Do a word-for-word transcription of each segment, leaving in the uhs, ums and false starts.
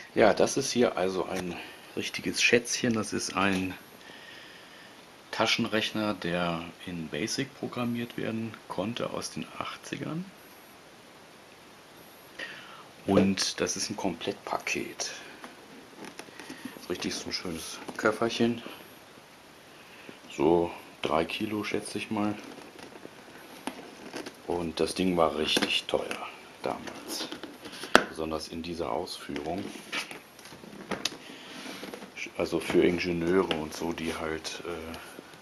Ja, das ist hier also ein richtiges Schätzchen. Das ist ein Taschenrechner, der in BASIC programmiert werden konnte aus den achtzigern. Und das ist ein Komplettpaket. Richtig so ein schönes Köfferchen. So drei Kilo schätze ich mal. Und das Ding war richtig teuer damals. Besonders in dieser Ausführung. Also für Ingenieure und so, die halt äh,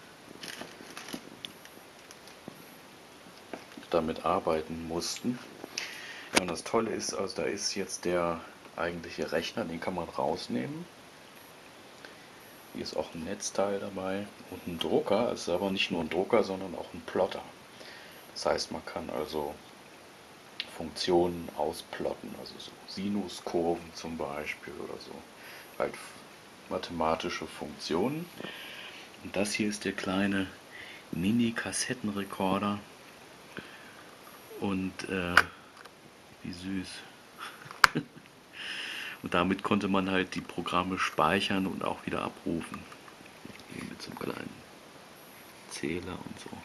damit arbeiten mussten. Ja, und das Tolle ist, also da ist jetzt der eigentliche Rechner, den kann man rausnehmen. Hier ist auch ein Netzteil dabei und ein Drucker. Es ist aber nicht nur ein Drucker, sondern auch ein Plotter. Das heißt, man kann also Funktionen ausplotten, also so Sinuskurven zum Beispiel oder so. Halt mathematische Funktionen. Und das hier ist der kleine Mini-Kassettenrekorder. Und äh, wie süß. Und damit konnte man halt die Programme speichern und auch wieder abrufen. Hier mit so einem kleinen Zähler und so.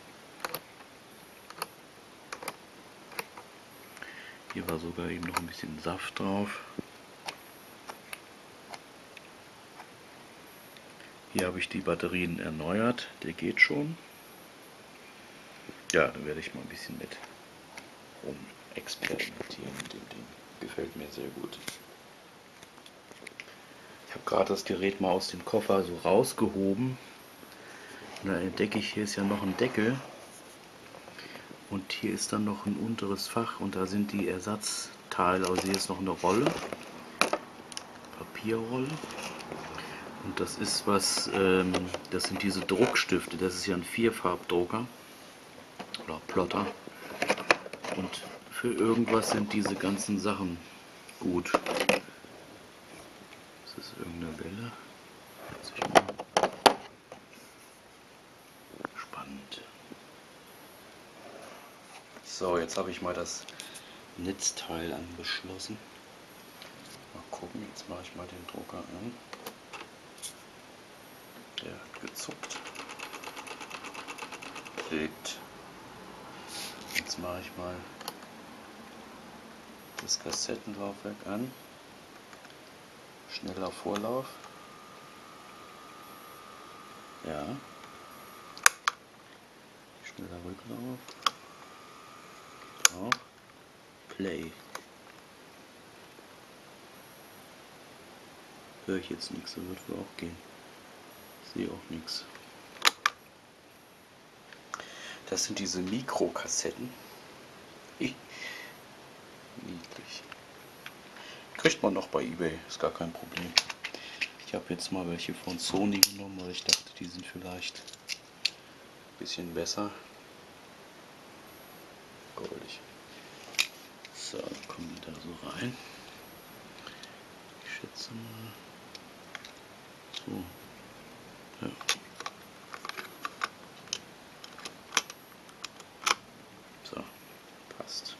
Hier war sogar eben noch ein bisschen Saft drauf. Hier habe ich die Batterien erneuert. Der geht schon. Ja, da werde ich mal ein bisschen mit rum experimentieren mit dem Ding. Gefällt mir sehr gut. Ich habe gerade das Gerät mal aus dem Koffer so rausgehoben. Und da entdecke ich, hier ist ja noch ein Deckel. Und hier ist dann noch ein unteres Fach und da sind die Ersatzteile. Also hier ist noch eine Rolle. Papierrolle. Und das ist was, ähm, das sind diese Druckstifte. Das ist ja ein Vierfarbdrucker. Oder Plotter. Und für irgendwas sind diese ganzen Sachen gut. Das ist irgendeine Welle. Spannend. So, jetzt habe ich mal das Netzteil angeschlossen. Mal gucken, jetzt mache ich mal den Drucker an. Der hat gezuckt. Liegt. Jetzt mache ich mal das Kassettenlaufwerk an. Schneller Vorlauf. Ja. Schneller Rücklauf. Auch. Play. Höre ich jetzt nichts, so wird wohl auch gehen. Ich sehe auch nichts. Das sind diese Mikrokassetten. Niedlich. Kriegt man noch bei eBay, ist gar kein Problem. Ich habe jetzt mal welche von Sony genommen, weil ich dachte, die sind vielleicht ein bisschen besser. Goldig. So, dann kommen die da so rein. Ich schätze mal. So. Ja. So, passt.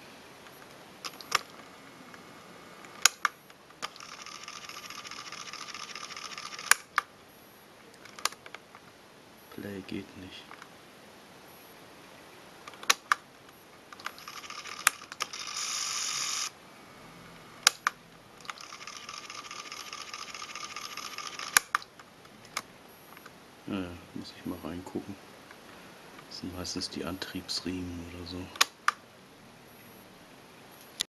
Play geht nicht. Ja, muss ich mal reingucken. Das sind meistens die Antriebsriemen oder so.